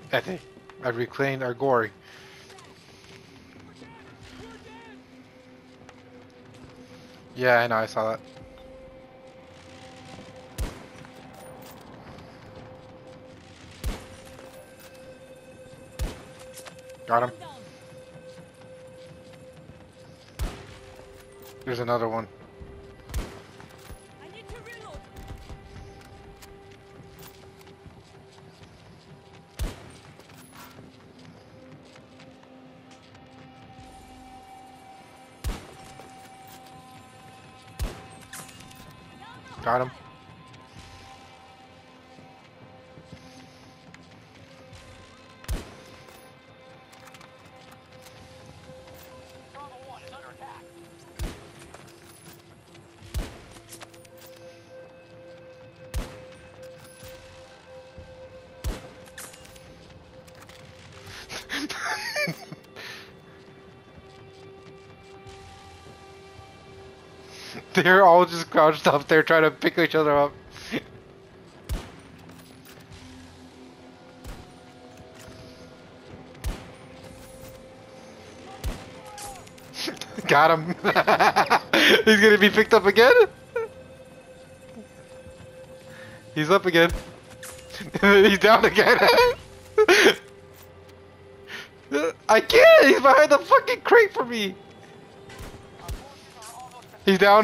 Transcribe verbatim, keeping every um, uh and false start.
Ete, I reclaimed our gory. Yeah, I know, I saw that. Got him. There's another one. I need to reload. Got him. They're all just crouched up there trying to pick each other up. Got him. He's gonna be picked up again? He's up again. He's down again. I can't! He's behind the fucking crate for me! He's down.